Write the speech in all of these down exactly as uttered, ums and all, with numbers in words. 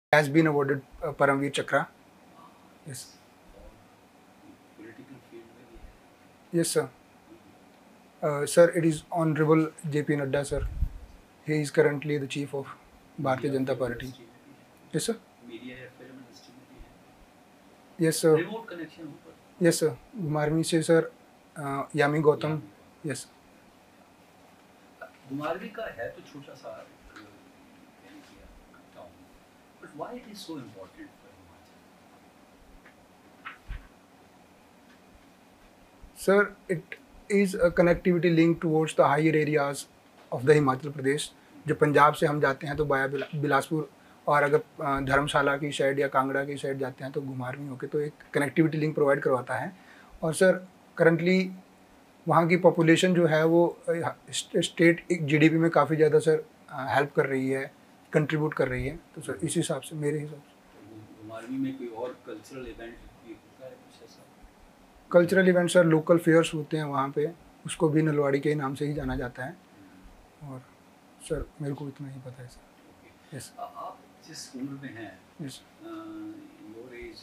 has been awarded uh, Paramveer Chakra. Yes. Political field में भी है. Yes, sir. Uh, sir, it is Honorable J P Nadda, sir. He is currently the chief of Bharatiya Janata Party. Yes, sir. Media या film industry में भी है. Yes, sir. Remote connection ऊपर. Yes, sir. घुमारवी से sir Yami Gautam. Yes. घुमारवी का है तो छोटा सा town, but why it is so important for Himachal? Sir, it is a connectivity link towards the higher areas of the Himachal Pradesh. जो पंजाब से हम जाते हैं तो बाया बिलासपुर, और अगर धर्मशाला की साइड या कांगड़ा की साइड जाते हैं तो घुमारवी होके तो एक कनेक्टिविटी लिंक प्रोवाइड करवाता है. और सर करंटली वहाँ की पॉपुलेशन जो है वो स्टेट जीडीपी में काफ़ी ज़्यादा सर हेल्प कर रही है, कंट्रीब्यूट कर रही है. तो सर इस हिसाब से, मेरे हिसाब से घुमारवी में कोई और कल्चरल इवेंट भी होता है कुछ ऐसा? Cultural event sir local fairs होते हैं वहाँ पे, उसको भी नलवाड़ी के नाम से ही जाना जाता है. और सर मेरे को इतना ही पता है सर. यस. आप जिस उम्र में हैं, yes, your age,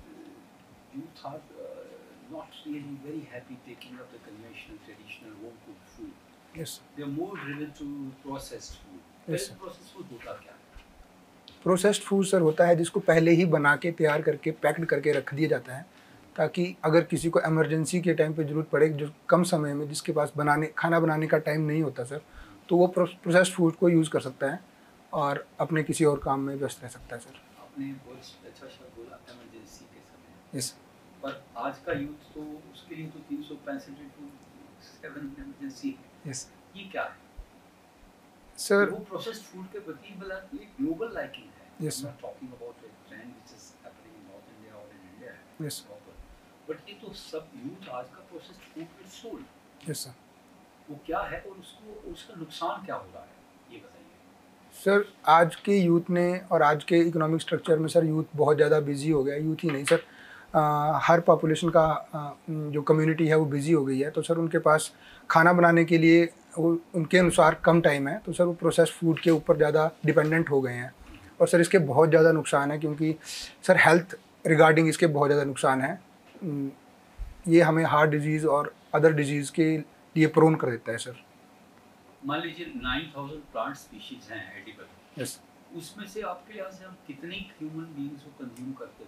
youth are not really very happy taking up the conventional traditional home cooked food. Yes. They are more driven to processed food. Yes. Processed food होता क्या है? प्रोसेस्ड फूड सर होता है जिसको पहले ही बना के तैयार करके पैक्ड करके रख दिया जाता है, ताकि अगर किसी को इमरजेंसी के टाइम पे ज़रूरत पड़े, जो कम समय में जिसके पास बनाने खाना बनाने का टाइम नहीं होता सर, तो वो प्रोसेस्ड फूड को यूज़ कर सकता है और अपने किसी और काम में व्यस्त रह सकता है सर. आपने बहुत अच्छा शब्द बोला, इमरजेंसी के समय. यस. पर आज का यूथ तो उसके लिए तो तीन सौ पैंसठ टू सेवन इमरजेंसी है. यस. ये क्या है सर? वो प्रोसेस्ड फूड के प्रति बड़ा ये ग्लोबल लाइकिंग है. Yes, sir. I'm not talking about a trend which is happening in North India or in India. Yes. But ये तो सब यूथ आज का processed food with soul. Yes sir. वो क्या है और उसको उसका नुकसान क्या हो रहा है, ये बताइए. सर आज के यूथ ने और आज के इकोनॉमिक स्ट्रक्चर में सर यूथ बहुत ज़्यादा बिजी हो गया. यूथ ही नहीं सर, आ, हर पॉपुलेशन का आ, जो कम्युनिटी है वो बिज़ी हो गई है. तो सर उनके पास खाना बनाने के लिए वो उनके अनुसार कम टाइम है, तो सर वो प्रोसेस्ड फूड के ऊपर ज़्यादा डिपेंडेंट हो गए हैं. और सर इसके बहुत ज़्यादा नुकसान है, क्योंकि सर हेल्थ रिगार्डिंग इसके बहुत ज़्यादा नुकसान है. ये हमें हार्ट डिजीज़ और अदर डिजीज़ के लिए प्रोन कर देता है सर. मान लीजिए नाइन थाउजेंड प्लांट स्पीशीज हैं एडिबल. यस. उसमें से आपके यहाँ से हम कितनी ह्यूमन बीइंग्स को कंज्यूम करते हैं?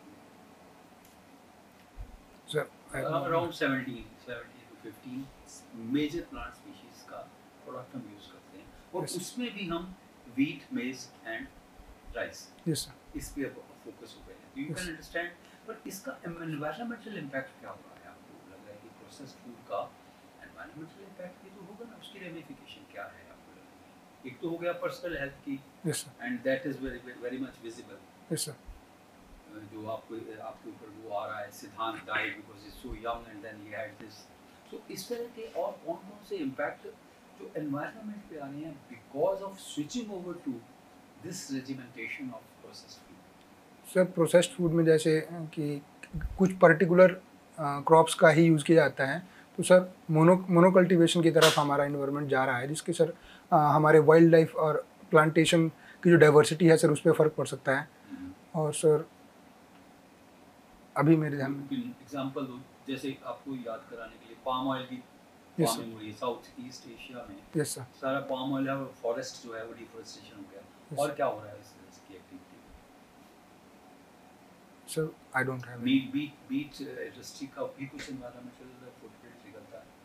Sir around seventy seventy to fifteen major plant species का प्रोडक्ट हम यूज करते हैं, और yes. उसमें भी हम वीट, मेज एंड राइस, यस सर, इस पे फोकस हो गए हैं. You can understand. बट इसका एनवायरमेंटल इम्पैक्ट क्या हो रहा है? आपको लग रहा है कि प्रोसेस्ड फूड का एनवायरमेंटल इम्पैक्ट भी तो होगा ना? उसकी रेमिफिकेशन क्या है आपको लग रहा है? एक तो हो गया पर्सनल हेल्थ की, yes sir, and that is very very much visible. Yes sir. जो आपको आपके ऊपर वो आ रहा है, Siddhant died because is so young and then he had this. So इस तरह के और कौन कौन से इम्पैक्ट जो एनवायरनमेंट पे आ रहे हैं because of switching over to this regimentation of processed food? Sir processed food में जैसे कि कुछ पर्टिकुलर क्रॉप्स का ही यूज़ किया जाता है, तो सर मोनो मोनोकल्टिवेशन की तरफ हमारा इन्वायरमेंट जा रहा है, जिसके सर आ, हमारे वाइल्ड लाइफ और प्लांटेशन की जो डाइवर्सिटी है सर उस पर फ़र्क पड़ सकता है. और सर अभी मेरे ध्यान में एग्जांपल दो, जैसे आपको याद कराने के लिए पाम ऑयल की फार्मिंग हो रही है साउथ ईस्ट एशिया में. Yes sir. सारा पाम ऑयल है, फॉरेस्ट जो है वो डिफोरेस्टेशन हो गया. और क्या हो रहा है इस इसकी activity? Sir I don't have meat beat beat industry का भी कुछ एनवायरमेंटल फुटप्रिंट निकलता है.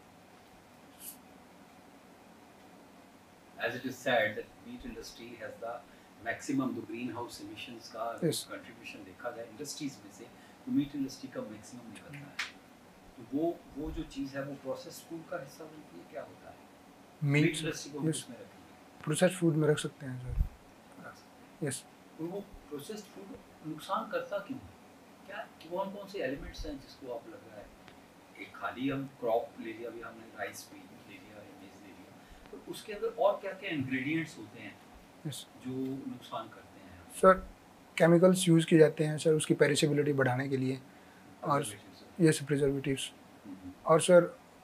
As it is said that meat industry has the maximum the greenhouse emissions का yes. contribution देखा जाए इंडस्ट्रीज में से, तो मीट इंडस्ट्री का मैक्सिमम निकलता है. तो वो वो जो चीज़ है वो प्रोसेस्ड फूड का हिस्सा बनती है. क्या होता है मीट इंडस्ट्री को yes. उसमें रखेंगे? प्रोसेस्ड फूड में रख सकते हैं सर. यस. तो वो प्रोसेस्ड फूड नुकसान करता क्यों है? क्या कौन कौन से एलिमेंट्स हैं जिसको आप लग रहा है? एक खाली हम क्रॉप ले लिया, अभी हमने राइस भी ले लिया, मेज ले लिया, तो उसके अंदर और क्या क्या इंग्रेडिएंट्स होते हैं yes. जो नुकसान करते हैं? सर केमिकल्स यूज़ किए जाते हैं सर उसकी पेरिसेबिलिटी बढ़ाने के लिए, और यस प्रिजर्वेटिव्स. और सर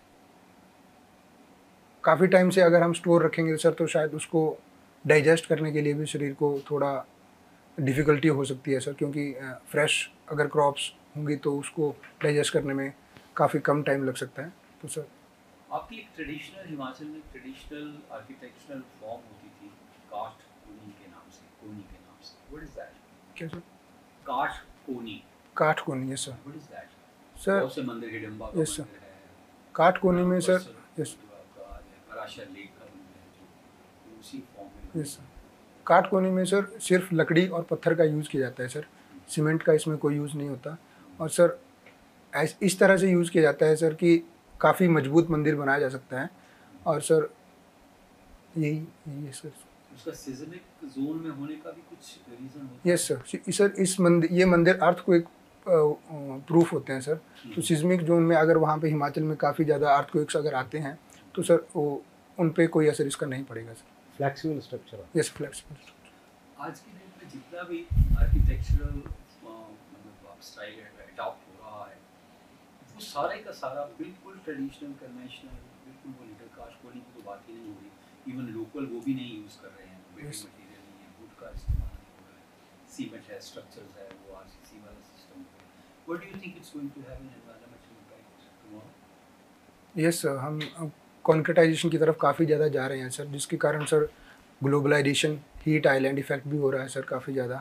काफ़ी टाइम से अगर हम स्टोर रखेंगे सर तो शायद उसको डाइजेस्ट करने के लिए भी शरीर को थोड़ा डिफ़िकल्टी हो सकती है सर, क्योंकि फ्रेश अगर क्रॉप्स होंगी तो उसको डाइजेस्ट करने में काफ़ी कम टाइम लग सकता है। तो सर आपकी एक ट्रेडिशनल हिमाचल में ट्रेडिशनल आर्किटेक्चरल फॉर्म होती थी काठ कोनी के नाम से, कोनी के नाम से, व्हाट इज दैट? क्या सर? काठ कोनी। काठ कोनी, yes sir. What is that? Sir बहुत से मंदिर, हिडम्बा का यस सर, मंदिर है, काठ कोनी में सर, परसर यस जो आपका पराशर लेक का मंदिर है, जो वो उसी फॉर्म में। Yes sir. काठ कोनी में सर सिर्फ लकड़ी और पत्थर का यूज़ किया जाता है सर, सीमेंट का इसमें कोई यूज़ नहीं होता। और सर ऐस इस तरह से यूज़ किया जाता है सर कि काफ़ी मजबूत मंदिर बनाया जा सकता है। और सर यही यही है सर। उसका सिस्मिक जोन में होने का भी कुछ रीजन होता है? Yes sir. सी- सर इस मंदिर ये मंदिर अर्थक्वेक प्रूफ होते हैं सर। तो सिस्मिक जोन में अगर वहाँ पे हिमाचल में काफ़ी ज़्यादा अर्थक्वेक्स अगर आते हैं तो सर वो उन पे कोई असर इसका नहीं पड़ेगा सर। फ्लैक्सिबल स्ट्रक्चर है। Yes, flexible. आज की डेट में जितना भी आर्किटेक्चरल मतलब आप स्टाइल अडॉप्ट हो रहा है, वो सारे का सारा बिल्कुल ट्रेडिशनल, कन्वेंशनल, बिल्कुल वो लिटिल कास्ट कोनी की तो बात ही नहीं हो रही। इवन लोकल वो भी नहीं यूज़ कर रहे हैं, बिल्डिंग Yes. मटेरियल नहीं है, वुड का इस्तेमाल नहीं हो रहा है, सीमेंट है, स्ट्रक्चर्स है, वो आरसीसी वाला सिस्टम है। What do you think it's going to have an environmental impact tomorrow? Yes sir, हम कॉन्क्रेटाइजेशन की तरफ काफ़ी ज़्यादा जा रहे हैं सर, जिसके कारण sir globalisation, heat island effect भी हो रहा है सर काफ़ी ज़्यादा,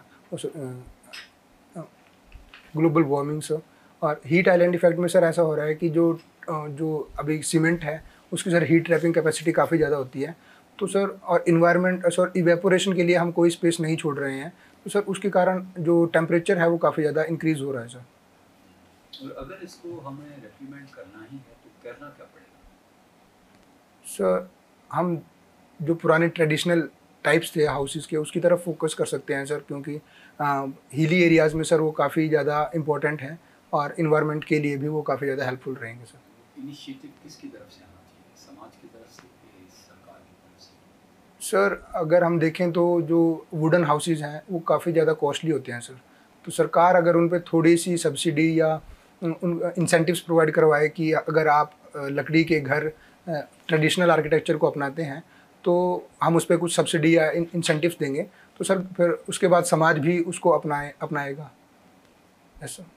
ग्लोबल वार्मिंग सर। और हीट आइलैंड इफेक्ट में सर ऐसा हो रहा है कि जो अ, जो अभी सीमेंट है उसकी सर हीट ट्रैपिंग कैपेसिटी काफ़ी ज़्यादा होती है। तो सर और इन्वायरमेंट सर इवेपोरेशन के लिए हम कोई स्पेस नहीं छोड़ रहे हैं, तो सर उसके कारण जो टेम्परेचर है वो काफ़ी ज़्यादा इंक्रीज़ हो रहा है सर। और अगर इसको हमें रेप्लीमेंट करना ही है तो करना क्या पड़ेगा? सर हम जो पुराने ट्रेडिशनल टाइप्स थे हाउसेस के उसकी तरफ फोकस कर सकते हैं सर, क्योंकि हिली एरियाज़ में सर वो काफ़ी ज़्यादा इम्पोर्टेंट है और इन्वायरमेंट के लिए भी वो काफ़ी ज़्यादा हेल्पफुल रहेंगे सर। इनिशिएटिव किसकी तरफ से आना चाहिए, समाज की तरफ से कि सरकार की तरफ से? सर अगर हम देखें तो जो वुडन हाउसेस हैं वो काफ़ी ज़्यादा कॉस्टली होते हैं सर, तो सरकार अगर उन पे थोड़ी सी सब्सिडी या उन उन इंसेंटिव्स प्रोवाइड करवाए कि अगर आप अ, लकड़ी के घर ट्रेडिशनल आर्किटेक्चर को अपनाते हैं तो हम उस पर कुछ सब्सिडी या इंसेंटिव्स देंगे, तो सर फिर उसके बाद समाज भी उसको अपनाए अपनाएगा। Yes sir.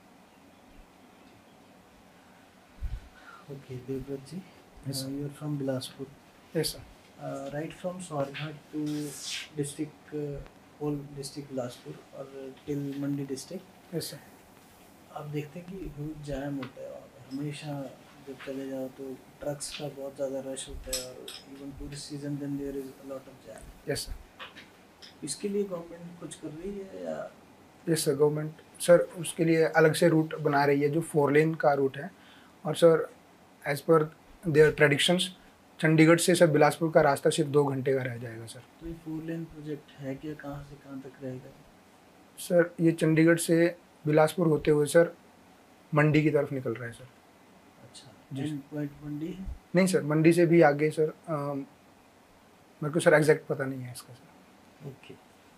Okay, Devrat ji, Yes, uh, sir. you're from Bilaspur. Yes sir. Uh, right from Swarghat to district, uh, whole district Bilaspur और till Mandi district, yes sir. आप देखते हैं कि ह्यूज जैम होता है वहाँ पे हमेशा। जब चले जाओ तो ट्रक्स का बहुत ज़्यादा रश होता है और even tourist season then there is a lot of jam. Yes sir. इसके लिए गवर्नमेंट कुछ कर रही है या? यस सर, गवर्नमेंट सर उसके लिए अलग से रूट बना रही है जो फोर लेन का रूट है। और sir as per their predictions Chandigarh से सर बिलासपुर का रास्ता सिर्फ दो घंटे का रह जाएगा सर। तो ये फोर लेन प्रोजेक्ट है क्या, कहाँ से कहाँ तक रहेगा? सर ये चंडीगढ़ से बिलासपुर होते हुए सर मंडी की तरफ निकल रहा है सर। अच्छा, जी। एंड पॉइंट मंडी है? नहीं सर, मंडी से भी आगे सर, अम, मेरे को सर एग्जैक्ट पता नहीं है इसका सर। ओके।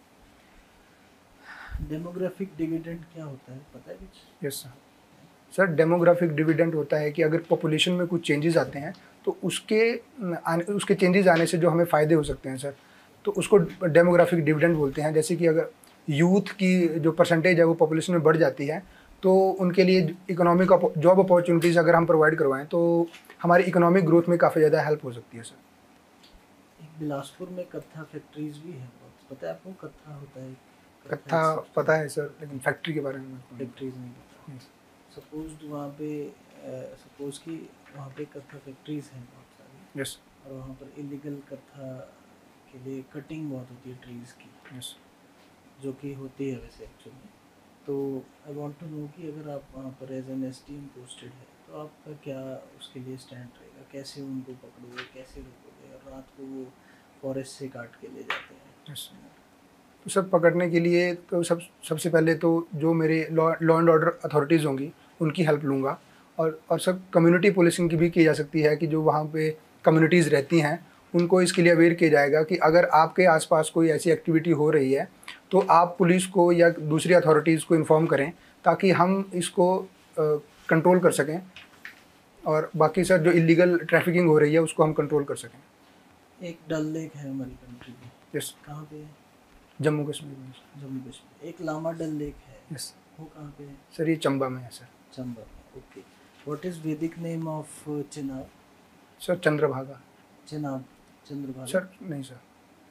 डेमोग्राफिक डिविडेंड क्या होता है, पता है कुछ? Yes sir. Sir demographic dividend होता है कि अगर पॉपुलेशन में कुछ चेंजेस आते हैं तो उसके आने उसके चेंजेस आने से जो हमें फ़ायदे हो सकते हैं सर, तो उसको डेमोग्राफिक डिविडेंड बोलते हैं। जैसे कि अगर यूथ की जो परसेंटेज है वो पॉपुलेशन में बढ़ जाती है तो उनके लिए इकोनॉमिक जॉब अपॉर्चुनिटीज़ अगर हम प्रोवाइड करवाएं तो हमारी इकोनॉमिक ग्रोथ में काफ़ी ज़्यादा हेल्प हो सकती है सर। एक बिलासपुर में कत्था फैक्ट्रीज भी है बहुत, पता है आपको? कत्था होता है, कत्था पता है सर, लेकिन फैक्ट्री के बारे में मेरे को नहीं फैक्ट्रीज नहीं पता। Yes. सपोज वहाँ पे सपोज कि वहाँ पे कत्था फैक्ट्रीज हैं बहुत सारी, यस और वहाँ पर इलीगल कत्था के लिए कटिंग बहुत होती है ट्रीज़ की, यस। जो कि होती है वैसे एक्चुअली। तो आई वांट टू नो कि अगर आप वहाँ पर as an S T M posted है तो आपका क्या उसके लिए स्टैंड रहेगा? कैसे उनको पकड़ोगे, कैसे रोकोगे? और रात को वो फॉरेस्ट से काट के ले जाते हैं। यस। तो सब पकड़ने के लिए तो सब सबसे पहले तो जो मेरे law law and order authorities होंगी उनकी हेल्प लूँगा। और और सब कम्युनिटी पुलिसिंग की भी की जा सकती है कि जो वहाँ पे कम्युनिटीज़ रहती हैं उनको इसके लिए अवेयर किया जाएगा कि अगर आपके आसपास कोई ऐसी एक्टिविटी हो रही है तो आप पुलिस को या दूसरी अथॉरिटीज़ को इन्फॉर्म करें ताकि हम इसको कंट्रोल कर सकें। और बाकी सर जो इलीगल ट्रैफिकिंग हो रही है उसको हम कंट्रोल कर सकें। एक डल लेक है हमारी कंट्री में, यस। कहाँ पे है? जम्मू कश्मीर में। जम्मू कश्मीर। एक लामा डल लेक है, यस वो कहाँ पे है? सर ये चंबा में है सर। चंबा में, okay. What is Vedic name of Chenab? Sir Chandrabhaga. Chenab, Chandrabhaga? Sir नहीं सर।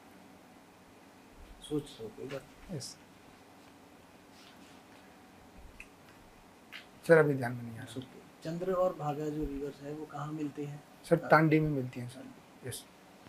सोच लो कोई बात। यस सर अभी ध्यान में नहीं आ रहा। चंद्र और भागा जो रिवर्स है वो कहाँ मिलती हैं? सर तांडी में मिलती हैं सर। यस।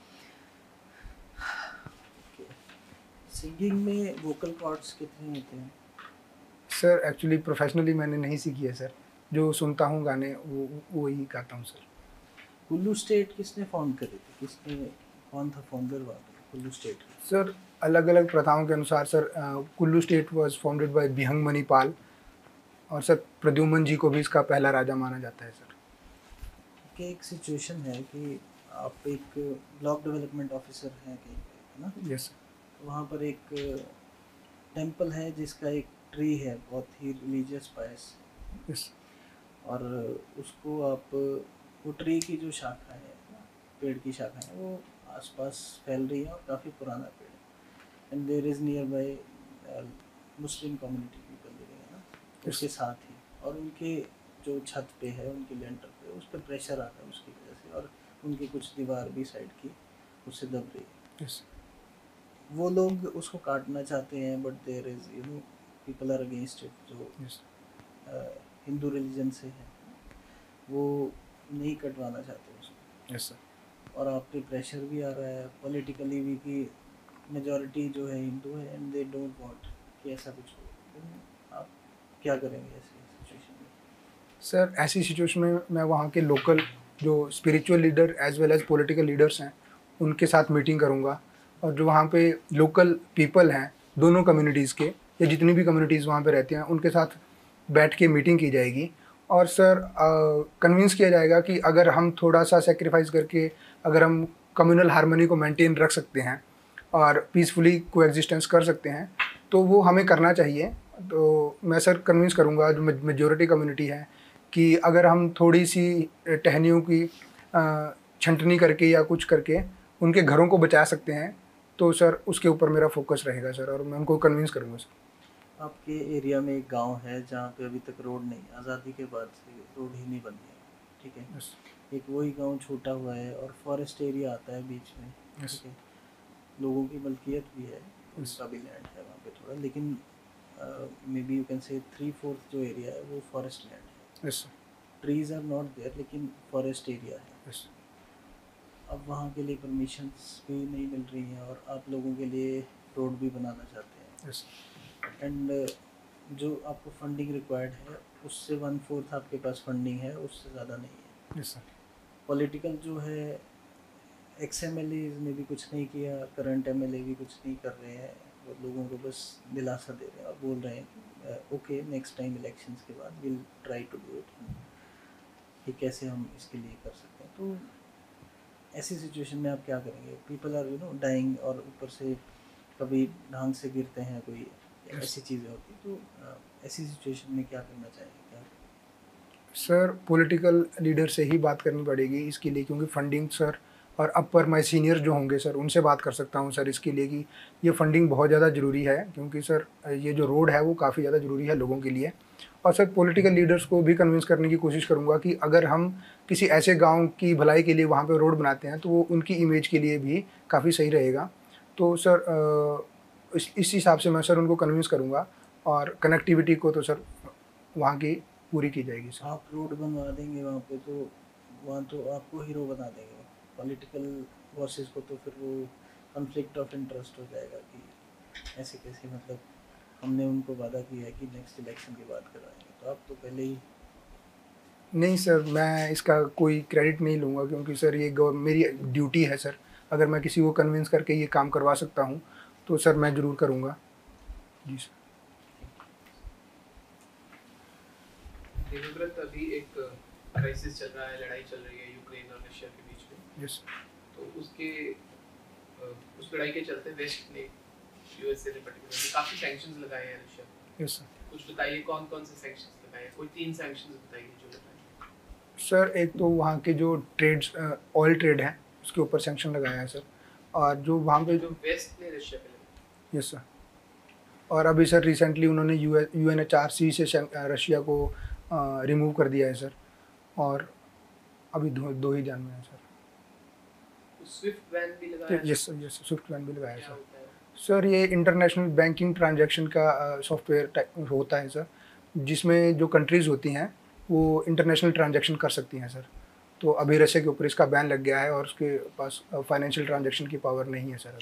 सिंगिंग में वोकल कॉर्ड्स कितने होते हैं? सर एक्चुअली प्रोफेशनली मैंने नहीं सीखी है सर, जो सुनता हूँ गाने वो वो ही गाता हूँ सर। कुल्लू स्टेट किसने फाउंड करी थी? किसने, कौन था फाउंडर वहाँ पे कुल्लू स्टेट? सर अलग अलग प्रथाओं के अनुसार sir Kullu state was founded by Bihang Manipal, और सर प्रद्युमन जी को भी इसका पहला राजा माना जाता है सर। कि एक सिचुएशन है कि आप एक ब्लॉक डेवलपमेंट ऑफिसर हैं कहीं पे, है ना? Yes sir. वहाँ पर एक टेंपल है जिसका एक ट्री है बहुत ही रिलीजियस पायस, यस, और उसको आप, वो ट्री की जो शाखा है, पेड़ की शाखा है, वो आसपास फैल रही है और काफ़ी पुराना पेड़ है। And there is nearby Muslim community people living, है ना, उसके साथ ही, और उनके जो छत पे है, उनके लेंटर पे, उस पर प्रेशर आता है उसकी वजह से, और उनकी कुछ दीवार भी साइड की उससे दब रही है। यस। वो लोग उसको काटना चाहते हैं, but there is you know people are against it, जो हिंदू रिलीजन से है, वो नहीं कटवाना चाहते उसको। Yes sir. और आप पे प्रेशर भी आ रहा है पॉलिटिकली भी कि मेजॉरिटी जो है हिंदू है, एंड दे डोंट वांट कि ऐसा कुछ हो। तो आप क्या करेंगे ऐसे सिचुएशन में? सर ऐसी सिचुएशन में मैं वहाँ के लोकल जो spiritual leader as well as political leaders हैं उनके साथ मीटिंग करूँगा, और जो वहाँ पे लोकल पीपल हैं दोनों कम्युनिटीज़ के, या जितनी भी कम्युनिटीज़ वहाँ पे रहती हैं, उनके साथ बैठ के मीटिंग की जाएगी, और सर कन्विंस किया जाएगा कि अगर हम थोड़ा सा सेक्रीफाइस करके अगर हम कम्युनल हार्मनी को मेंटेन रख सकते हैं और पीसफुली को एग्जिस्टेंस कर सकते हैं तो वो हमें करना चाहिए। तो मैं सर कन्विंस करूँगा जो मेजोरिटी कम्युनिटी है कि अगर हम थोड़ी सी टहनियों की छंटनी करके या कुछ करके उनके घरों को बचा सकते हैं तो सर उसके ऊपर मेरा फोकस रहेगा सर, और मैं उनको कन्विंस करूँगा सर। आपके एरिया में एक गांव है जहाँ पे अभी तक रोड नहीं, आज़ादी के बाद से रोड ही नहीं बनी है, ठीक है? yes. एक वही गांव छूटा हुआ है और फॉरेस्ट एरिया आता है बीच में, yes. ठीक है? लोगों की मलकियत भी है, उसका भी लैंड है वहाँ पे थोड़ा, लेकिन maybe you can say three fourth जो एरिया है वो फॉरेस्ट लैंड है। yes. Trees are not there, लेकिन फॉरेस्ट एरिया है। yes. अब वहाँ के लिए परमिशंस भी नहीं मिल रही हैं और आप लोगों के लिए रोड भी बनाना चाहते हैं, yes. एंड जो आपको फंडिंग रिक्वायर्ड है उससे वन फोर्थ आपके पास फंडिंग है, उससे ज़्यादा नहीं है। yes, पॉलिटिकल जो है, एक्स एम एल एज ने भी कुछ नहीं किया, करंट एम एल ए भी कुछ नहीं कर रहे हैं, वो लोगों को बस दिलासा दे रहे हैं और बोल रहे हैं ओके नेक्स्ट टाइम इलेक्शंस के बाद will try to do it, कि कैसे हम इसके लिए कर सकते हैं। तो ऐसी सिचुएशन में आप क्या करेंगे? People are you know dying, और ऊपर से कभी ढंग से गिरते हैं, कोई yes. ऐसी चीज़ें होती, तो ऐसी सिचुएशन में क्या करना चाहिए? क्या सर पॉलिटिकल लीडर से ही बात करनी पड़ेगी इसके लिए, क्योंकि फंडिंग सर, और अपर माई सीनियर जो होंगे सर उनसे बात कर सकता हूँ सर इसके लिए कि ये फंडिंग बहुत ज़्यादा ज़रूरी है, क्योंकि सर ये जो रोड है वो काफ़ी ज़्यादा ज़रूरी है लोगों के लिए। और सर पॉलिटिकल लीडर्स को भी कन्विंस करने की कोशिश करूँगा कि अगर हम किसी ऐसे गांव की भलाई के लिए वहाँ पे रोड बनाते हैं तो वो उनकी इमेज के लिए भी काफ़ी सही रहेगा। तो सर इस इस हिसाब से मैं सर उनको कन्विंस करूँगा, और कनेक्टिविटी को तो सर वहाँ की पूरी की जाएगी सर। आप रोड बनवा देंगे वहाँ पे तो वहाँ तो आपको हीरो बना देंगे, पॉलिटिकल फोर्सेस को तो फिर वो कॉन्फ्लिक्ट ऑफ इंटरेस्ट हो जाएगा कि ऐसे कैसे, मतलब हमने उनको वादा किया है कि नेक्स्ट इलेक्शन के बाद कराएंगे, तो आप तो पहले ही। नहीं सर, मैं इसका कोई क्रेडिट नहीं लूँगा, क्योंकि सर ये मेरी ड्यूटी है सर। अगर मैं किसी को कन्विंस करके ये काम करवा सकता हूँ तो सर मैं ज़रूर करूँगा। जी सर। देवव्रत, अभी एक क्राइसिस चल रहा है, लड़ाई चल रही है यूक्रेन और रशिया के बीच में। यस। तो उसके उस लड़ाई के चलते वेस्ट ने, यूएसए ने पर्टिकुलरली काफ़ी सैंक्शंस लगाए हैं रशिया पर। Yes sir. कुछ बताइए कौन कौन से सैंक्शंस लगाए हैं? कोई तीन सैंक्शंस बताइए जो लगाए। सर एक तो वहाँ के जो ट्रेड्स, ऑयल ट्रेड है उसके ऊपर सैंक्शन लगाया है सर, और जो वहाँ पे जो वेस्ट ने रशिया पे लगाए। Yes sir. और अभी सर रिसेंटली उन्होंने U N H R C से रशिया को रिमूव कर दिया है सर, और अभी दो दो ही जान में है सर। स्विफ्ट बैन भी लगाया है? Yes sir, yes swift ban भी लगाया है क्या सर। होता है? सर ये इंटरनेशनल बैंकिंग ट्रांजैक्शन का सॉफ्टवेयर होता है सर, जिसमें जो कंट्रीज़ होती हैं वो इंटरनेशनल ट्रांजैक्शन कर सकती हैं सर। तो अभी रशिया के ऊपर इसका बैन लग गया है और उसके पास फाइनेंशियल ट्रांजैक्शन की पावर नहीं है सर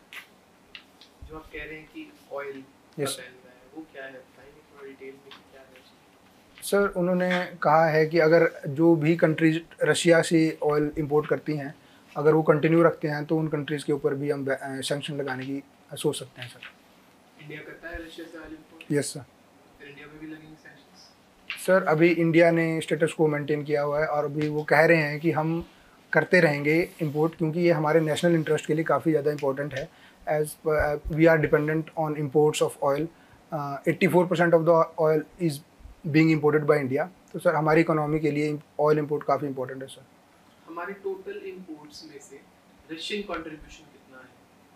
अभी। जो आप कह रहे हैं कि ऑयल का Yes. बैन लगाया है, वो क्या है बताइए थोड़ा डिटेल में कि क्या है? सर उन्होंने कहा है कि अगर जो भी कंट्रीज रशिया से ऑयल इंपोर्ट करती हैं, अगर वो कंटिन्यू रखते हैं तो उन कंट्रीज़ के ऊपर भी हम सैंक्शन लगाने की सोच सकते हैं सर। इंडिया करता है रशिया से ऑयल इंपोर्ट? Yes sir. फिर इंडिया में भी लगेंगे सैंक्शंस? सर अभी इंडिया ने स्टेटस को मेंटेन किया हुआ है और अभी वो कह रहे हैं कि हम करते रहेंगे इंपोर्ट, क्योंकि ये हमारे नेशनल इंटरेस्ट के लिए काफ़ी ज़्यादा इंपॉर्टेंट है। As we are dependent on imports of oil, eighty four percent of the oil is being imported by India. तो सर हमारी इकोनॉमी के लिए ऑयल इंपोर्ट काफ़ी इंपॉर्टेंट है सर। हमारे टोटल इंपोर्ट्स में से रशियन कंट्रीब्यूशन कितना है?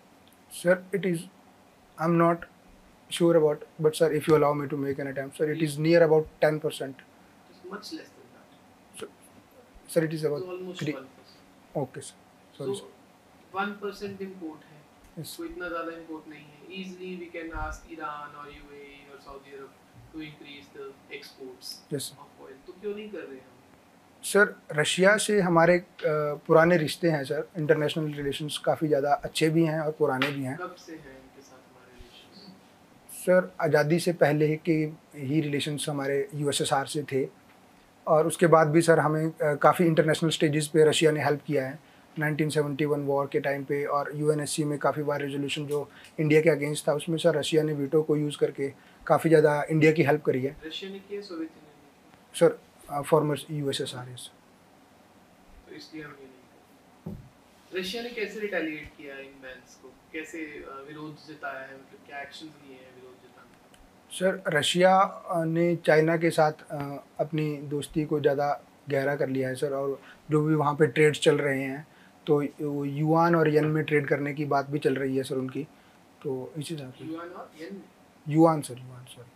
Sir it is I am not sure about, but sir if you allow me to make an attempt, sir it is near about ten percent. It's much less than that. Sir it is It's about almost three. one percent. Okay sir, sorry So sir. one percent import है, Yes. तो इतना ज़्यादा import नहीं है. Easily we can ask Iran or U A E or Saudi Arab to increase the exports Yes sir. of oil. तो क्यों नहीं कर रहे हम? सर रशिया से हमारे अ, पुराने रिश्ते हैं सर, इंटरनेशनल रिलेशंस काफ़ी ज़्यादा अच्छे भी हैं और पुराने भी हैं। कब से है इनके साथ हमारे relations? सर आज़ादी से पहले के ही रिलेशंस हमारे यू एस एस आर से थे, और उसके बाद भी सर हमें काफ़ी इंटरनेशनल स्टेजेस पे रशिया ने हेल्प किया है। नाइनटीन सेवेंटी वन वॉर के टाइम पे और यू एन एस सी में काफ़ी बार रेजोल्यूशन जो इंडिया के अगेंस्ट था, उसमें सर रशिया ने वीटो को यूज़ करके काफ़ी ज़्यादा इंडिया की हेल्प करी है। रशिया ने किया, सोवियत यूनियन ने sir former U S S R है। किया, तो इसलिए हम ये नहीं कर। रशिया ने कैसे रिटेलिएट किया इन बैन्स को? कैसे अ, विरोध जताया है? मतलब क्या एक्शंस लिए हैं विरोध जताने? सर रशिया ने चाइना के साथ अ, अपनी दोस्ती को ज़्यादा गहरा कर लिया है सर, और जो भी वहाँ पे ट्रेड्स चल रहे हैं तो युआन और येन में ट्रेड करने की बात भी चल रही है सर उनकी। तो इस हिसाब से युआन और येन में? Yuan sir, yuan sir.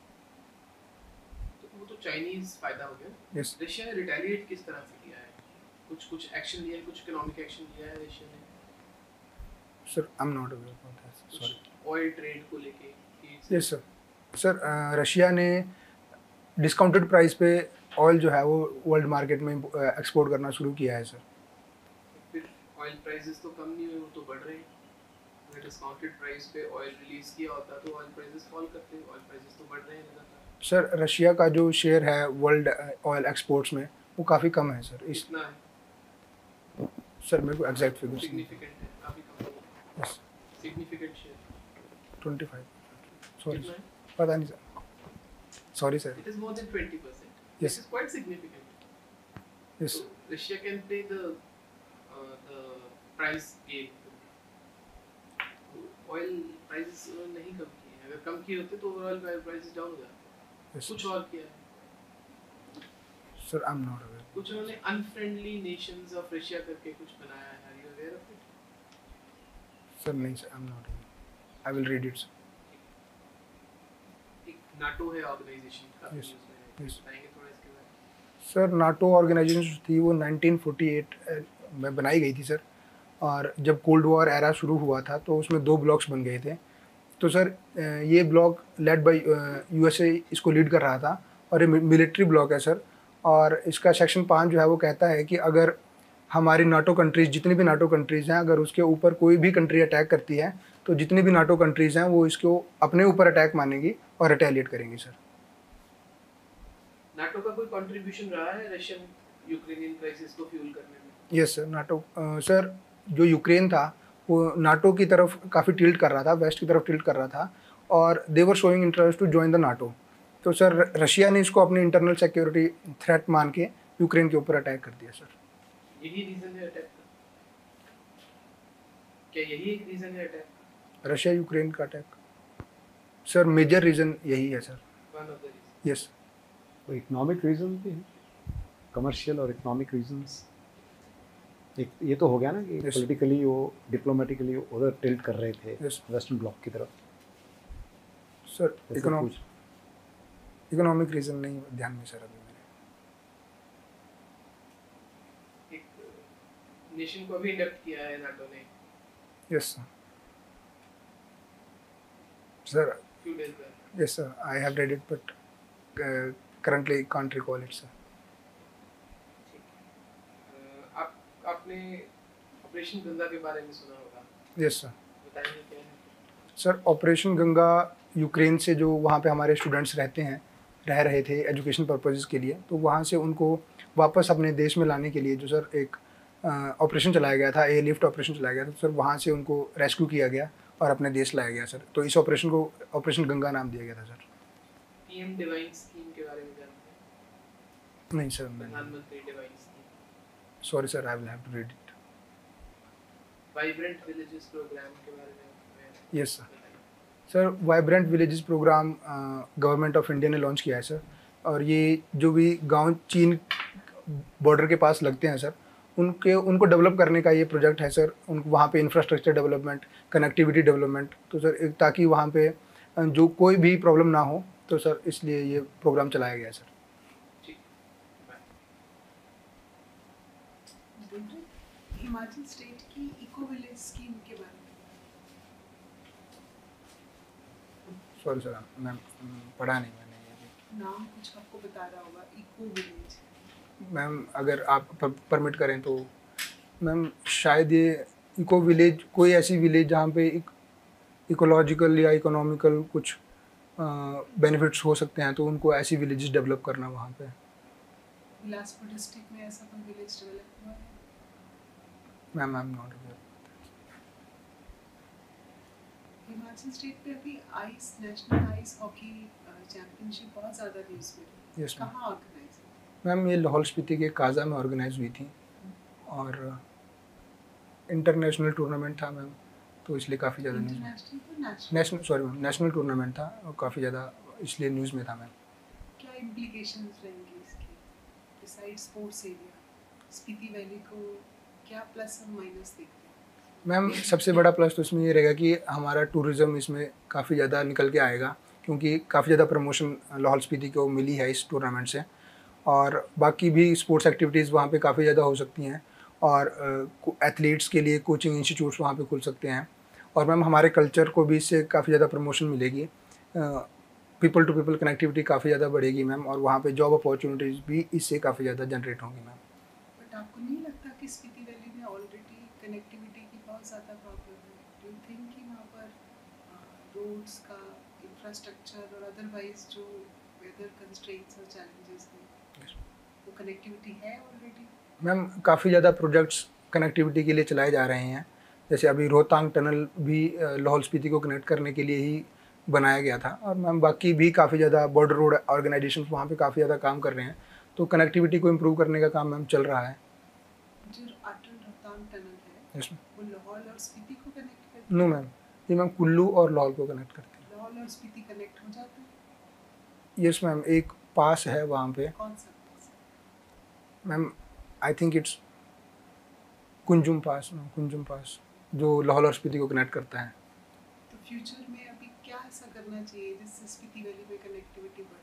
तो वो तो चाइनीज फायदा हो गया। यस रशिया ने रिटेलिएट किस तरह से किया है? कुछ कुछ एक्शन लिया है, कुछ इकोनॉमिक एक्शन लिया है रशिया ने? Sir I am not aware about that, sorry. कुछ ऑयल ट्रेड को लेके? Yes sir. Sir uh, Russia ने डिस्काउंटेड प्राइस पे ऑयल जो है वो वर्ल्ड मार्केट में एक्सपोर्ट करना शुरू किया है सर। फिर ऑयल प्राइसेस तो कम नहीं हुए, वो तो बढ़ रहे हैं। अगर डिस्काउंटेड प्राइस पे ऑयल रिलीज किया होता तो ऑयल प्राइसेस फॉल करते, ऑयल प्राइसेस तो बढ़ रहे हैं लगातार। सर रशिया का जो शेयर है वर्ल्ड ऑयल एक्सपोर्ट्स में वो काफ़ी कम है सर। इस इतना है? सर मेरे को एग्जैक्ट फिगर्स सिग्निफिकेंट है, काफी कम है। Yes significant share twenty five. Sorry कितना है? पता नहीं sir, sorry sir. It is more than twenty percent. Yes. This is quite significant. Yes So Russia can play the uh, the price game. Oil prices उन्होंने नहीं कम किए हैं। अगर कम किए होते तो ओवरऑल प्राइसेस डाउन हो जाते। यस कुछ और किया है। Sir I am not aware. कुछ उन्होंने अनफ्रेंडली नेशंस ऑफ रशिया करके कुछ बनाया है। Are you aware of it? Sir नहीं sir, I am not aware. I will read it sir. एक नाटो है ऑर्गेनाइजेशन का Yes. न्यूज़ में है। Yes. बताएंगे थोड़ा इसके बारे में? सर नाटो ऑर्गेनाइजेशन थी वो नाइनटीन फोर्टी एट में बनाई गई थी सर, और जब कोल्ड वॉर एरा शुरू हुआ था तो उसमें दो ब्लॉक्स बन गए थे। तो सर अ, ये ब्लॉक लेड बाय यूएसए इसको लीड कर रहा था, और ये मिलिट्री ब्लॉक है सर। और इसका सेक्शन पाँच जो है वो कहता है कि अगर हमारी नाटो कंट्रीज़, जितनी भी नाटो कंट्रीज़ हैं, अगर उसके ऊपर कोई भी कंट्री अटैक करती है तो जितनी भी नाटो कंट्रीज़ हैं वो इसको अपने ऊपर अटैक मानेंगी और रिटेलिएट करेंगी सर। नाटो का कोई कंट्रीब्यूशन रहा है रशियन यूक्रेनियन क्राइसिस को फ्यूल करने में? Yes sir. NATO uh, sir जो यूक्रेन था वो नाटो की तरफ काफ़ी टिल्ट कर रहा था, वेस्ट की तरफ टिल्ट कर रहा था, और they were showing interest to join the NATO. तो सर रशिया ने इसको अपनी इंटरनल सिक्योरिटी थ्रेट मान के यूक्रेन के ऊपर अटैक कर दिया सर। यही रीजन है अटैक का? क्या यही एक रीजन है अटैक का? रशिया यूक्रेन का अटैक सर मेजर रीज़न यही है sir. One of the reason. Yes तो इकोनॉमिक रीजन भी है, कमर्शियल और इकोनॉमिक रीजंस। एक ये तो हो गया ना कि Yes. पॉलिटिकली वो डिप्लोमेटिकली उधर टिल्ट कर रहे थे Yes. वेस्टर्न ब्लॉक की तरफ। सर ऐसे इकोनॉमिक कुछ इकोनॉमिक रीज़न नहीं ध्यान में सर अभी मेरे। एक नेशन को अभी इंडक्ट किया है नाटो ने yes sir sir few days back. Yes sir I have read it but currently can't recall it sir. ठीक है। अ, आप आपने ऑपरेशन गंगा के बारे में सुना होगा, यस सर। बताइए क्या है? सर ऑपरेशन गंगा यूक्रेन से जो वहाँ पे हमारे स्टूडेंट्स रहते हैं रह रहे थे एजुकेशन पर्पसेस के लिए, तो वहाँ से उनको वापस अपने देश में लाने के लिए जो सर एक ऑपरेशन चलाया गया था, एयर लिफ्ट ऑपरेशन चलाया गया था, तो सर वहाँ से उनको रेस्क्यू किया गया और अपने देश लाया गया सर। तो इस ऑपरेशन को ऑपरेशन गंगा नाम दिया गया था सर। पीएम डिवाइन स्कीम के बारे में जानते हैं? नहीं सर मैंने, प्रधानमंत्री divine scheme. Sorry sir I will have to read it. Vibrant villages programme के बारे में यस सर। बताइए। Sir vibrant villages programme government of India ने लॉन्च किया है सर, और ये जो भी गांव चीन बॉर्डर के पास लगते हैं सर, उनके उनको डेवलप करने का ये प्रोजेक्ट है सर। उनको वहाँ पे इंफ्रास्ट्रक्चर डेवलपमेंट, कनेक्टिविटी डेवलपमेंट, तो सर एक ताकि वहाँ पे अ, जो कोई भी प्रॉब्लम ना हो, तो सर इसलिए ये प्रोग्राम चलाया गया है सर। ठीक, बाय। हिमाचल स्टेट की इको विलेज स्कीम के बारे में सॉरी सर मैम, पढ़ा नहीं मैंने ये भी। नाम कुछ आपको बता रहा होगा, इको विलेज। मैम अगर आप परमिट करें तो मैम शायद ये इको विलेज कोई ऐसी विलेज जहाँ पे एक इकोलॉजिकल या इकोनॉमिकल कुछ बेनिफिट्स हो सकते हैं, तो उनको ऐसी विलेजेस डेवलप करना वहाँ पे। बिलासपुर डिस्ट्रिक्ट में ऐसा कोई विलेज डेवलप हुआ है? Ma'am I am not aware. Himachal state पे अभी ice national ice hockey championship बहुत ज़्यादा न्यूज़ में है। Yes ma'am. कहाँ ऑर्गेनाइज है? मैम ये लाहौल स्पीति के काजा में ऑर्गेनाइज हुई थी और इंटरनेशनल टूर्नामेंट था मैम, तो इसलिए काफ़ी ज़्यादा न्यूज़ में। इंटरनेशनल तो national? National sorry ma'am, national tournament था और काफ़ी ज़्यादा इसलिए न्यूज़ में था मैम। क्या इम्प्लीकेशंस रहेंगे इसके beside sports area? Spiti valley को क्या प्लस और माइनस देखते हैं? मैम सबसे बड़ा प्लस तो इसमें ये रहेगा कि हमारा टूरिज़्म इसमें काफ़ी ज़्यादा निकल के आएगा, क्योंकि काफ़ी ज़्यादा प्रमोशन लाहौल स्पीति को मिली है इस टूर्नामेंट से, और बाकी भी स्पोर्ट्स एक्टिविटीज़ वहाँ पे काफ़ी ज़्यादा हो सकती हैं, और एथलीट्स के लिए कोचिंग इंस्टीट्यूट्स वहाँ पे खुल सकते हैं, और मैम हमारे कल्चर को भी इससे काफ़ी ज़्यादा प्रमोशन मिलेगी। पीपल टू पीपल कनेक्टिविटी काफ़ी ज़्यादा बढ़ेगी मैम, और वहाँ पे जॉब अपॉर्चुनिटीज़ भी इससे काफ़ी ज़्यादा जनरेट होंगी मैम। बट आपको नहीं लगता कि स्पीति वैली में ऑलरेडी कनेक्टिविटी की बहुत ज़्यादा प्रॉब्लम है? डू यू थिंक कि वहाँ पर रोड्स का इंफ्रास्ट्रक्चर और अदरवाइज जो वेदर कंस्ट्रेंट्स और चैलेंजेस हैं, वो कनेक्टिविटी है ऑलरेडी? मैम काफ़ी ज़्यादा प्रोजेक्ट्स कनेक्टिविटी के लिए चलाए जा रहे हैं, जैसे अभी रोहतांग टनल भी लाहौल स्पीति को कनेक्ट करने के लिए ही बनाया गया था, और मैम बाकी भी काफ़ी ज़्यादा बॉर्डर रोड ऑर्गेनाइजेशन वहाँ पे काफ़ी ज़्यादा काम कर रहे हैं, तो कनेक्टिविटी को इम्प्रूव करने का काम मैम चल रहा है। जो अटल रोहतांग टनल है, यस मैम। वो लाहौल और स्पीति को कनेक्ट करती नो है? मैम, ये मैम कुल्लू और लाहौल को कनेक्ट करती है। लाहौल और स्पीति कनेक्ट हो जाते हैं? यस मैम, एक पास है वहाँ पे कौन सा पास है? Ma'am, I think it's Kunzum pass ma'am, Kunzum pass जो लाहौल और स्पीति को कनेक्ट करता है। तो फ्यूचर में अभी क्या ऐसा करना चाहिए जिससे स्पीति वैली में कनेक्टिविटी बढ़े?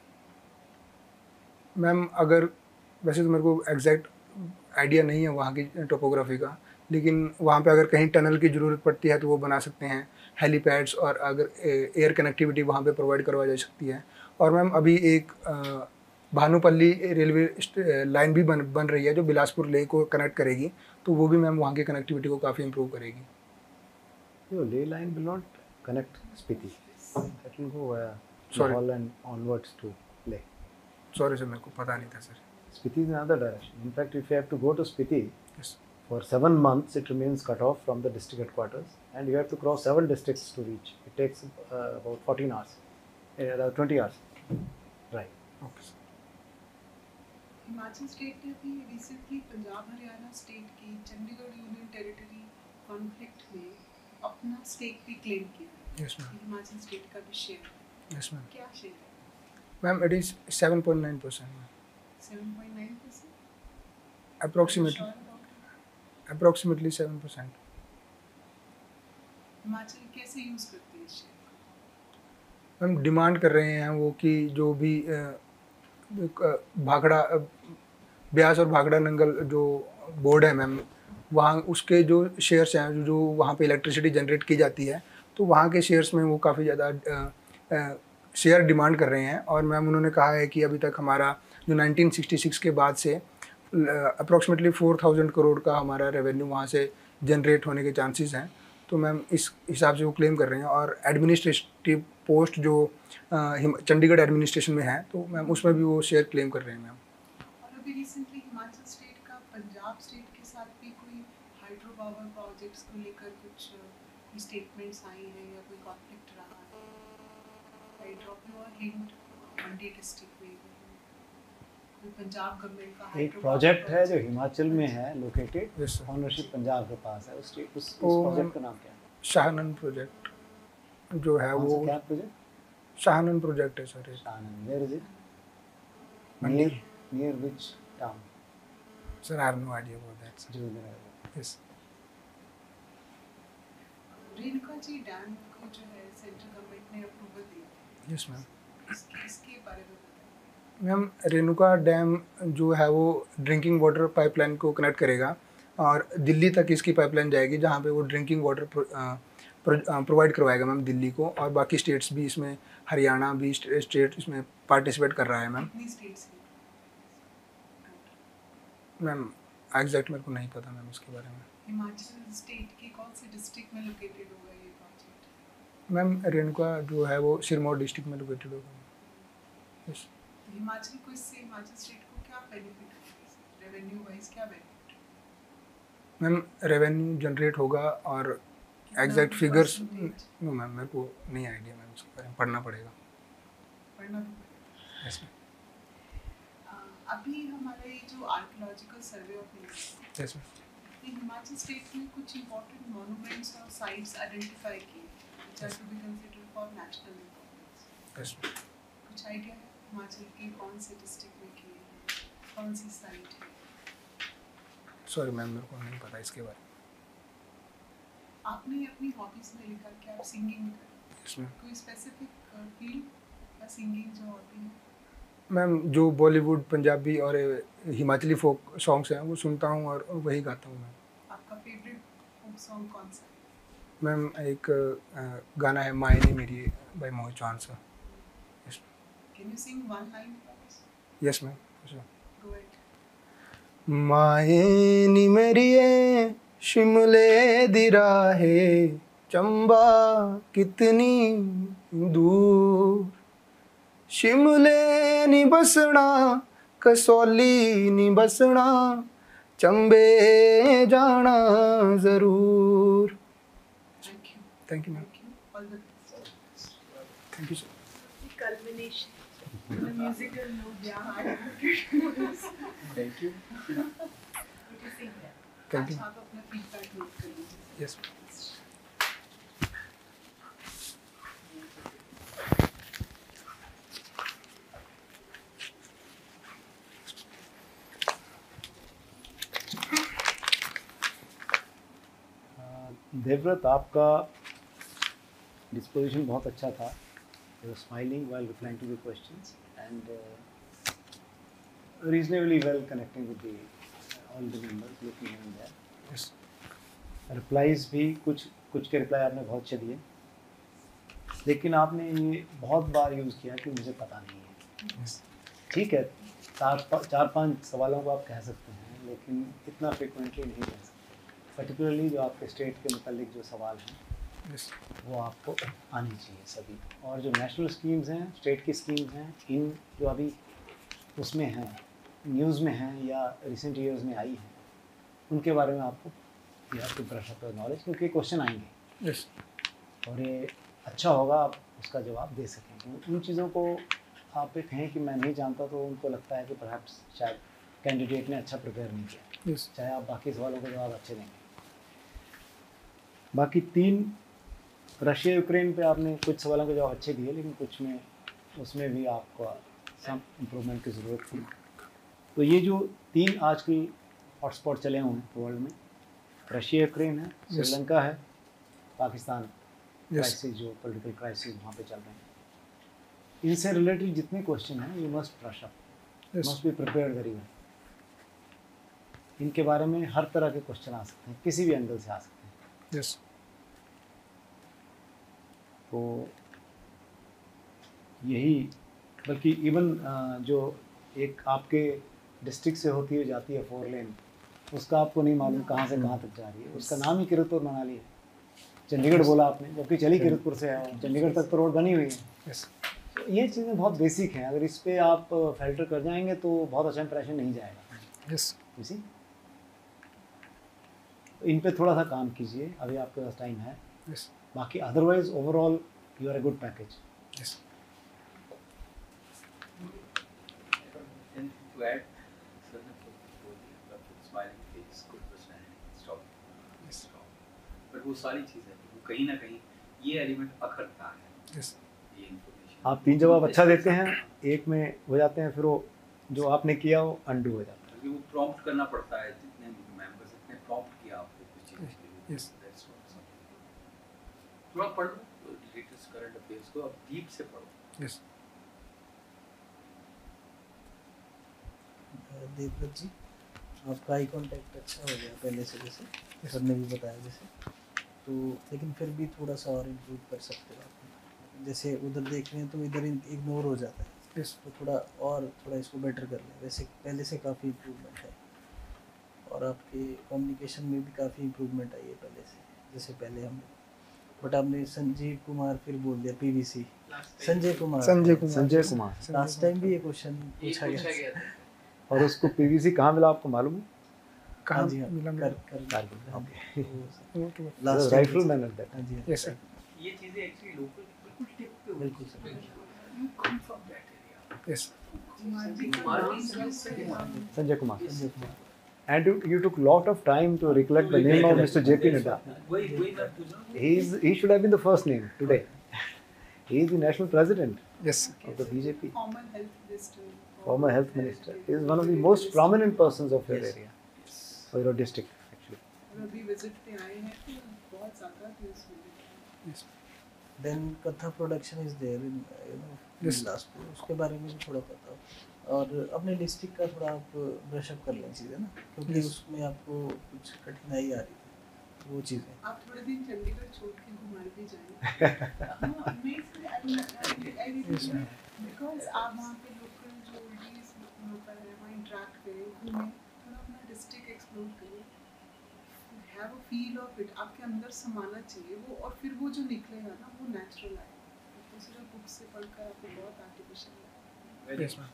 मैम अगर वैसे तो मेरे को एग्जैक्ट आइडिया नहीं है वहाँ की टोपोग्राफी का, लेकिन वहाँ पे अगर कहीं टनल की ज़रूरत पड़ती है तो वो बना सकते हैं, हेलीपैड्स, और अगर एयर कनेक्टिविटी वहाँ पे प्रोवाइड करवा जा सकती है। और मैम अभी एक अ, भानुपल्ली रेलवे लाइन भी बन बन रही है जो बिलासपुर लेह को कनेक्ट करेगी, तो वो भी मैम वहाँ की कनेक्टिविटी को काफ़ी इम्प्रूव करेगी। No, ley line will not connect Spiti. That will go via Sorry. Lahore and onwards to Leh. Sorry sir, मेरे को पता नहीं था sir. Spiti is in another direction. In fact, if you have to go to Spiti, Yes. for seven months it remains cut off from the district headquarters, and you have to cross seven districts to reach. It takes uh, about fourteen hours, uh, twenty hours. Right. Okay sir. Himachal state ने अभी recently Punjab Haryana state की Chandigarh union territory conflict में अपना stake भी claim किया है। Yes ma'am. Himachal state का भी शेयर है। Yes ma'am. क्या शेयर है? Ma'am it is seven point nine percent ma'am, seven point nine percent? Approximately approximately seven percent. Himachal कैसे यूज़ करती है शेयर? मैम डिमांड कर रहे हैं वो कि जो भी अ, अ, भाखड़ा अ, ब्यास और भाखड़ा नंगल जो बोर्ड है मैम, वहाँ उसके जो शेयर्स हैं जो जो वहाँ पे इलेक्ट्रिसिटी जनरेट की जाती है, तो वहाँ के शेयर्स में वो काफ़ी ज़्यादा शेयर डिमांड कर रहे हैं। और मैम उन्होंने कहा है कि अभी तक हमारा जो नाइनटीन सिक्सटी सिक्स के बाद से अप्रॉक्सीमेटली फोर थाउजेंड करोड़ का हमारा रेवेन्यू वहाँ से जनरेट होने के चांसेस हैं। तो मैम इस हिसाब से वो क्लेम कर रहे हैं। और एडमिनिस्ट्रेटिव पोस्ट जो अ, हिम- चंडीगढ़ एडमिनिस्ट्रेशन में है, तो मैम उसमें भी वो शेयर क्लेम कर रहे हैं मैम। और अभी रिसेंटली हिमाचल स्टेट का पंजाब स्टेट के साथ भी कोई हाइड्रो पावर प्रोजेक्ट्स को लेकर कुछ कोई स्टेटमेंट्स आई हैं या कोई कॉन्फ्लिक्ट रहा है? I drop you a hint, Mandi district में कोई पंजाब गवर्नमेंट का एक प्रोजेक्ट है जो हिमाचल में है located, Yes, sir. Ownership Punjab के पास है। उस उस, उस वो प्रोजेक्ट का नाम क्या है? शाहनन प्रोजेक्ट जो है कौन सा वो क्या प्रोजेक्ट? शाहनन प्रोजेक्ट है सर। ये शाहनन। Where is it? Mandi. Near near which town? Sir I have no idea about that. जो इधर है। यस रेणुका जी डैम को जो है सेंट्रल गवर्नमेंट ने अप्रूवल दिया, यस मैम। इसके इसके बारे में बताएं। मैम रेणुका डैम जो है वो ड्रिंकिंग वाटर पाइपलाइन को कनेक्ट करेगा और दिल्ली तक इसकी पाइपलाइन जाएगी, जहाँ पे वो ड्रिंकिंग वाटर प्रोवाइड करवाएगा मैम दिल्ली को। और बाकी स्टेट्स भी इसमें, हरियाणा भी स्टेट इसमें पार्टिसिपेट कर रहा है मैम। कितनी स्टेट्स हैं? मैम एग्जैक्ट मेरे को नहीं पता मैम इसके बारे में। हिमाचल स्टेट की कौन सी डिस्ट्रिक्ट में लोकेटेड होगा ये प्रोजेक्ट? मैम रेणुका जो है वो सिरमौर डिस्ट्रिक्ट में लोकेटेड होगा। यस हिमाचल को इससे हिमाचल स्टेट को क्या बेनिफिट होगा, रेवेन्यू वाइज क्या बेनिफिट? मैम रेवेन्यू जनरेट होगा और एग्जैक्ट फिगर्स नो मैम मेरे को नहीं आइडिया मैम, इसके बारे में पढ़ना पड़ेगा। पढ़ना भी पड़ेगा। Yes ma'am. अ, अभी हमारा ये जो archaeological survey of India, yes ma'am. ये हिमाचल स्टेट में कुछ इंपॉर्टेंट मॉन्यूमेंट्स और साइट्स आइडेंटिफाई किए which are to be considered for national importance. Yes ma'am. कुछ आइडिया है हिमाचल के कौन से डिस्ट्रिक्ट में किए हैं, कौन सी साइट है? सॉरी मैम मेरे को नहीं पता इसके बारे में। आपने अपनी हॉबीज में लिखा कि आप सिंगिंग करें, यस मैम। कोई स्पेसिफिक फील्ड या सिंगिंग जो हॉबी है? मैम जो बॉलीवुड पंजाबी और हिमाचली फोक सॉन्ग्स हैं वो सुनता हूँ और वही गाता हूँ मैम। आपका फेवरेट फोक सॉन्ग कौन सा है? मैम एक अ, गाना है मायने मेरी by Mohit Chauhan sir. Yes can you sing one line for us? Yes ma'am. Go ahead. माए नी मेरिए शिमले दी राहे चंबा कितनी दूर, शिमले नी बसना कसौली नी बसना, चंबे जाना जरूर। Thank you. Thank you ma'am. Thank you. All the best. Thank you sir. Culmination. On a musical note, yeah, I wanted Thank you. to sing that. Thank you. अच्छा, आप अपना feedback note कर लीजिए। यस देवव्रत, आपका disposition बहुत अच्छा था। You were smiling while replying to the questions and reasonably well connecting with the all the members looking in there. Yes replies भी कुछ कुछ के रिप्लाई आपने बहुत अच्छे दिए, लेकिन आपने ये बहुत बार यूज़ किया कि मुझे पता नहीं है। यस ठीक है, चार पा, चार पांच सवालों को आप कह सकते हैं, लेकिन इतना फ्रिक्वेंटली नहीं कह सकते। पर्टिकुलरली जो आपके स्टेट के मुतालिक जो सवाल हैं यस वो आपको आनी चाहिए सभी। और जो नेशनल स्कीम्स हैं, स्टेट की स्कीम्स हैं, इन जो अभी उसमें हैं, न्यूज़ में हैं या रिसेंट ईयर्स में आई हैं, उनके बारे में आपको you have to brush up your knowledge, क्योंकि क्वेश्चन आएंगे यस और ये अच्छा होगा आप उसका जवाब दे सकें। उन चीज़ों को आप पे कहें कि मैं नहीं जानता, तो उनको लगता है कि परहैप्स शायद कैंडिडेट ने अच्छा प्रिपेयर नहीं किया, यस चाहे आप बाकी सवालों के जवाब अच्छे देंगे। बाकी तीन रशिया यूक्रेन पे आपने कुछ सवालों के जवाब अच्छे दिए, लेकिन कुछ में उसमें भी आपको सम इम्प्रूवमेंट की ज़रूरत थी। तो ये जो तीन आज की हॉटस्पॉट चले हुए हैं वर्ल्ड में, रशिया यूक्रेन है, Yes. श्रीलंका है, पाकिस्तान यस क्राइसिस जो पॉलिटिकल क्राइसिस वहाँ पे चल रहे हैं, इनसे रिलेटेड जितने क्वेश्चन हैं you must brush up, Yes. Must be prepared very well. इनके बारे में हर तरह के क्वेश्चन आ सकते हैं, किसी भी एंगल से आ सकते हैं। Yes. तो यही, बल्कि इवन जो एक आपके डिस्ट्रिक्ट से होती हुई जाती है फोर लेन, उसका आपको नहीं मालूम कहाँ से कहाँ तक जा रही है, उसका नाम ही किरतपुर मनाली है। चंडीगढ़ बोला आपने, जबकि चली किरतपुर से है, चंडीगढ़ तक तो रोड बनी हुई है। Yes. तो ये चीज़ें बहुत बेसिक हैं, अगर इस पे आप फिल्टर कर जाएंगे तो बहुत अच्छा इंप्रेशन नहीं जाएगा। Yes. इसी इन पे थोड़ा सा काम कीजिए, अभी आपके पास टाइम है। Yes. बाकी otherwise overall you are a good package. Yes. And to add, sir ने तो बोल दिया, मतलब smiling face, good personality, stop, Yes. stop. But वो सारी चीज़ें वो कहीं ना कहीं ये एलिमेंट अखरता है, Yes. ये इन्फॉर्मेशन। आप तीन जवाब अच्छा देते हैं, एक में हो जाते हैं, फिर वो जो आपने किया वो अंडू हो जाता है। क्योंकि वो प्रॉम्प्ट करना पड़ता है, जितने मेंबर्स इतने प्रॉम्प्ट किया आपको कुछ चीज़ के लिए। Yes. That's not something. थोड़ा पढ़ो लेटेस्ट करंट अफेयर्स को, अब डीप से पढ़ो। Yes. देवव्रत जी, आपका आई कांटेक्ट अच्छा हो गया पहले से, जैसे सर ने भी बताया जैसे, तो लेकिन फिर भी थोड़ा सा और इम्प्रूव कर सकते हो आप। जैसे उधर देख रहे हैं तो इधर इग्नोर हो जाता है, Yes. तो थोड़ा और थोड़ा इसको बेटर कर लें। वैसे पहले से काफ़ी इम्प्रूवमेंट है, और आपके कम्युनिकेशन में भी काफ़ी इम्प्रूवमेंट आई है पहले से। जैसे पहले हम, बट आपने संजीव कुमार फिर बोल दिया, PVC Sanjay Kumar. Sanjay Kumar. Sanjay Kumar. Last time भी ये क्वेश्चन ये पूछा पूछा गया गया था। और उसको पीवीसी कहाँ मिला आपको मालूम है? कहाँ हाँ जी, हाँ, मिला कर मिला? कर कारगिल। हाँ, ओके। वो वो तो लास्ट राइफलमैन एट दैट। हाँ जी, हाँ। Yes, sir. ये चीज़ें एक्चुअली लोकल बिल्कुल टिप पे होती बिल्कुल हैं। Sir. You come from that area. Yes. Kumar ji का कुमार नाम जी सुन से से हम Sanjay Kumar. Sanjay Kumar. And you, you took lot of time to recollect the name of Mister J P Nadda. वही वही मैं पूछ रहा हूँ। He is he should have been the first name today. He is the national president Yes. of the B J P, former health minister, former health minister. He is one of the most prominent persons of your Yes. area, or your district actually. और अभी visit पे आए हैं तो बहुत ज़्यादा news मिली। Yes. Then Katha production is there in you know Yes. Last, उसके बारे में भी थोड़ा पता हो, और अपने डिस्ट्रिक्ट का थोड़ा आप ब्रश अप कर लें चीज़ें ना, क्योंकि Yes. उसमें आपको कुछ कठिनाई आ रही थी, वो चीज़ें। आप थोड़े दिन चंडीगढ़ छोड़ के घुमार भी जाएं। बिकॉज आप वहाँ पे लोकल जो ओल्डीज वहाँ पर है वहाँ इंटरेक्ट करें, घूमें, थोड़ा अपना डिस्ट्रिक्ट एक्सप्लोर करें, have a feel of it, आपके अंदर समाना चाहिए वो, और फिर वो जो निकलेगा ना वो नेचुरल आएगा। तो सिर्फ बुक से पढ़कर आपको बहुत आर्टिफिशियल लगेगा। Yes, ma'am.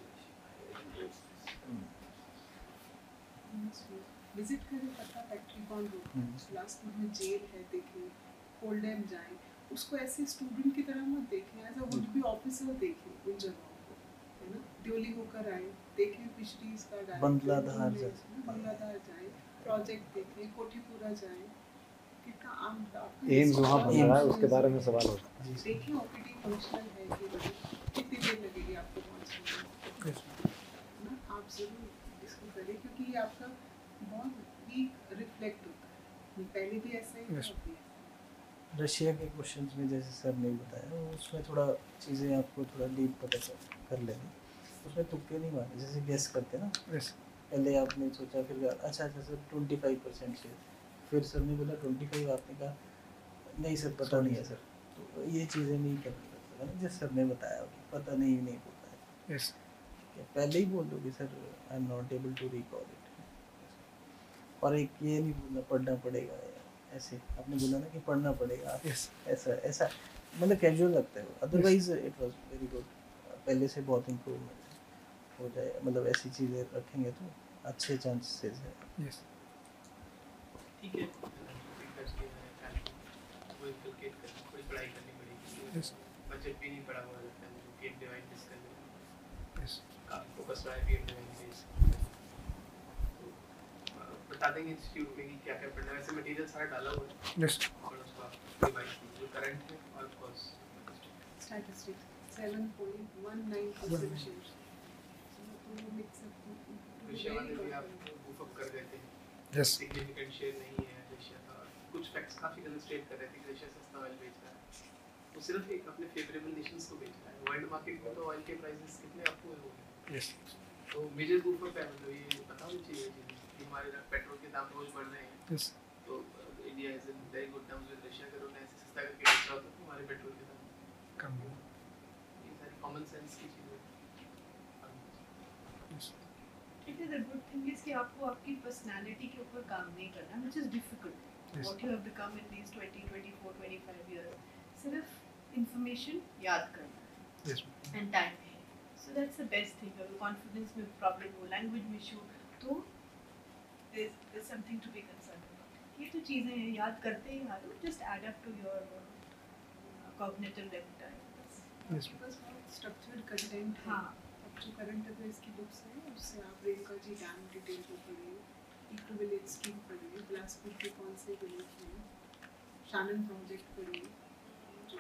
विजिट करें, पता फैक्ट्री कौन रोड, हम्म। बिलासपुर में जेल है देखें, कोल्ड डैम जाएं, उसको ऐसे स्टूडेंट की तरह मत देखें, as a would be officer देखें उन जगहों को, है ना। दिल्ली होकर आए, देखें फिशरीज का डायरेक्टर, बंगलाधार घूमें, जाएं। बंगलाधार जाएं, प्रोजेक्ट देखें, कोठीपुरा जाएं, कितना आम आपका एम्स वहाँ बन रहा है, उसके बारे में सवाल हो सकता जी। देखिए ओपीडी फंक्शनल है कि नहीं, कितनी देर लगेगी आपको पहुंचने में, Yes. ना। आप ज़रूर इसको करें, क्योंकि ये आपका बहुत वीक रिफ्लेक्ट होता है, पहले भी ऐसा ही था, Yes. अब भी ऐसा ही। रशिया के क्वेश्चंस में जैसे सर ने बताया, वो उसमें थोड़ा चीज़ें आपको थोड़ा डीप पता कर कर लेनी, उसमें तुक्के नहीं मारने, जैसे गेस करते ना, Yes. पहले आपने सोचा, फिर कहा, अच्छा अच्छा sir twenty five percent share, फिर सर ने बोला ट्वेंटी फाइव, आपने कहा नहीं सर पता नहीं है सर। तो ये चीज़ें नहीं करनी पड़ती है ना, जैसे सर ने बताया कि पता नहीं नहीं होता है, Yes. कि पहले ही बोल दो कि sir I am not able to recall it, और एक ये नहीं बोलना पढ़ना पड़ेगा, ऐसे आपने बोला ना कि पढ़ना पड़ेगा, Yes. ऐसा ऐसा मतलब कैजुअल लगता है वो, otherwise it was very good, पहले से बहुत इम्प्रूवमेंट हो जाए, मतलब ऐसी चीज़ें रखेंगे तो अच्छे चांसेस है। Yes. ठीक है, इंटरेस्ट है, वो इनकलकेट करना, थोड़ी पढ़ाई करनी पड़ेगी, Yes. बजट भी नहीं पड़ा हुआ रहता है, गेम डिवाइड डिस करने में Yes. काफी फोकस रहा है गेम डिवाइड बेस। तो बता देंगे इंस्टीट्यूट में कि क्या क्या पढ़ना है, वैसे मटेरियल सारा डाला हुआ है, Yes. और उसका डिवाइड जो करंट है और course Statistics seven point one nine percent shares, तो वो मिक्स अप रशिया वाले भी आप बूफ अप कर देते हैं, Yes. सिग्निफिकेंट शेयर नहीं है रशिया का, कुछ फैक्ट्स काफी गलत स्टेट कर रहे थे कि रशिया सस्ता ऑयल बेच रहा है, वो सिर्फ एक अपने फेवरेबल नेशंस को बेच रहा है। वर्ल्ड मार्केट में तो ऑयल के प्राइसेस कितने आपको हो गए। यस तो मेजर प्रूफ ऑफ मतलब ये पता होना चाहिए कि हमारे पेट्रोल के दाम रोज बढ़ रहे हैं। यस तो India is in very good terms with Russia. अगर उन्हें ऐसे सस्ता करके बेचा होता तो हमारे पेट्रोल के दाम कम हो। ये सारी कॉमन सेंस की चीजें। It is a good thing is कि आपको आपकी पर्सनालिटी के ऊपर काम नहीं करना, which is difficult. Yes. What you have become in these twenty, twenty-four, twenty-five years, सिर्फ information याद करना है यस and time है. So that's the best thing. अगर confidence में problem हो, language में issue, तो there's there's something to be concerned about. ये तो चीजें हैं, याद करते ही याद हो, just add up to your uh, cognitive repertoire. बस. यस बस बहुत structured content है. हाँ अब जो करंट अफेयर्स की बुक्स हैं उससे आप रेणुका जी डैम डिटेल को पढ़िए, इक्विवेलेंट स्कीम पढ़िए, बिलासपुर के कौन से विलेज हैं, शानन प्रोजेक्ट पढ़िए, जो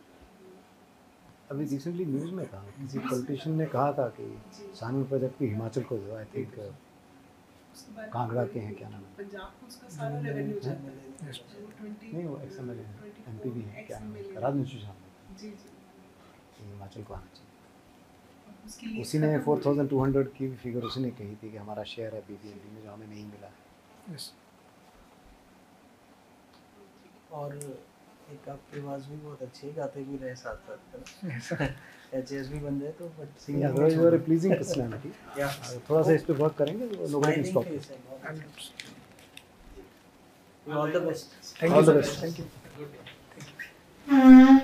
अभी रिसेंटली न्यूज़ में था किसी पॉलिटिशियन ने कहा था कि शानन प्रोजेक्ट भी हिमाचल को दो। आई थिंक उसके बाद कांगड़ा के हैं, क्या नाम है? पंजाब को उसका सारा रेवेन्यू जाता है। Yes. जो ट्वेंटी नहीं वो एक्स एम एल है, एम पी भी है, क्या नाम है? एक्स-एम-एल राजनीति शाह जी जी हिमाचल को आना चाहिए। और उसकी लीज उसी ने खत्म हो फोर गई। थाउजेंड टू हंड्रेड की फिगर उसी ने कही थी कि हमारा शेयर है बी बी एम पी में जो हमें नहीं मिला है। यस और एक आपकी आवाज़ भी बहुत अच्छी है, गाते भी रहे साथ साथ एच एस भी बन जाए तो but singing otherwise you are a pleasing personality. या थोड़ा सा इस पे वर्क करेंगे तो nobody can stop. All the best. Thank All you the sir, best. Thank you. Good day.